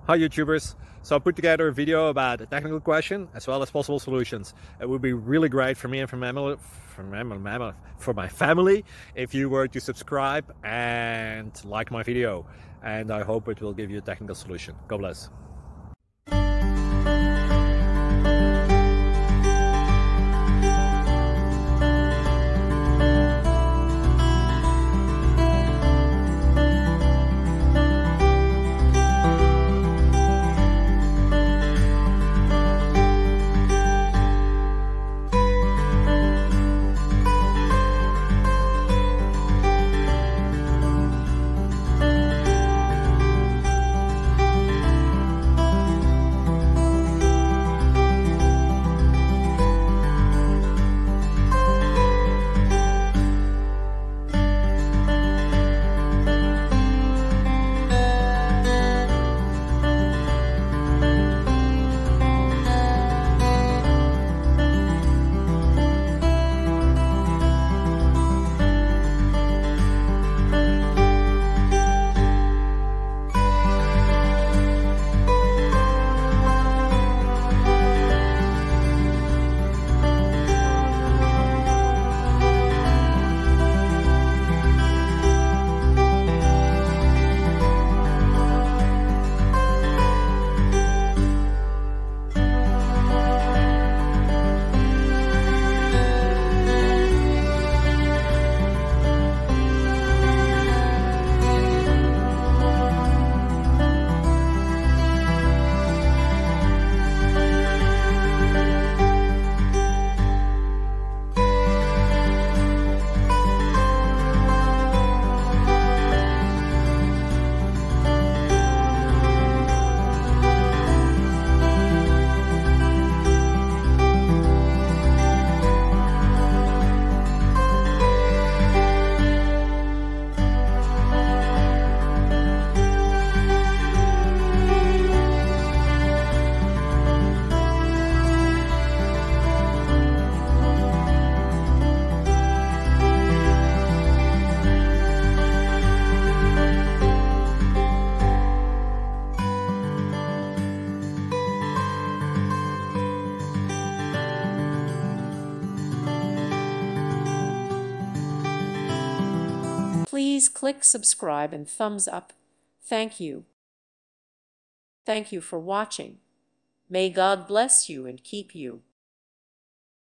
Hi YouTubers! So I put together a video about a technical question as well as possible solutions. It would be really great for me and for my family if you were to subscribe and like my video, and I hope it will give you a technical solution. God bless. Please click subscribe and thumbs up. Thank you. Thank you for watching. May God bless you and keep you.